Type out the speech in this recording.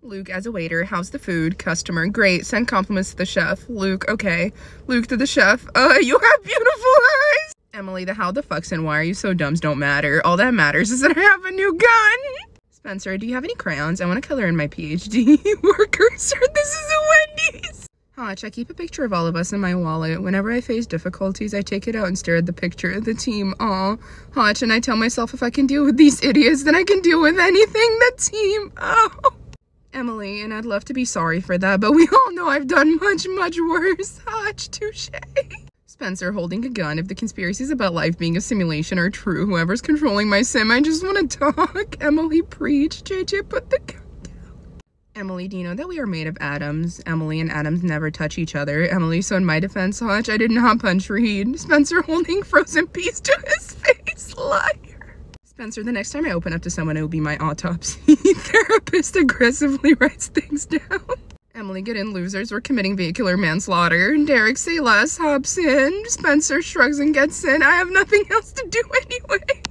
Luke as a waiter. How's the food? Customer. Great. Send compliments to the chef. Luke. Okay. Luke to the chef. You have beautiful eyes. Emily, the how the fucks and why are you so dumbs don't matter. All that matters is that I have a new gun. Spencer, do you have any crayons? I want to color in my PhD worker, sir. This is a Wendy's. Hotch, I keep a picture of all of us in my wallet. Whenever I face difficulties, I take it out and stare at the picture of the team. Aw. Hotch, and I tell myself if I can deal with these idiots, then I can deal with anything. The team. Oh. Emily, and I'd love to be sorry for that, but we all know I've done much, much worse. Hotch, touche. Spencer, holding a gun. If the conspiracies about life being a simulation are true, whoever's controlling my sim, I just want to talk. Emily, preach. JJ, put the gun down. Emily, do you know that we are made of atoms? Emily, and atoms never touch each other. Emily, so in my defense, Hotch, I did not punch Reed. Spencer, holding frozen peas to his face. Liar. Spencer, the next time I open up to someone, it will be my autopsy. Therapist aggressively writes things down. Emily, get in, losers. We're committing vehicular manslaughter. Derek, say less. Hobson. Spencer shrugs and gets in. I have nothing else to do anyway.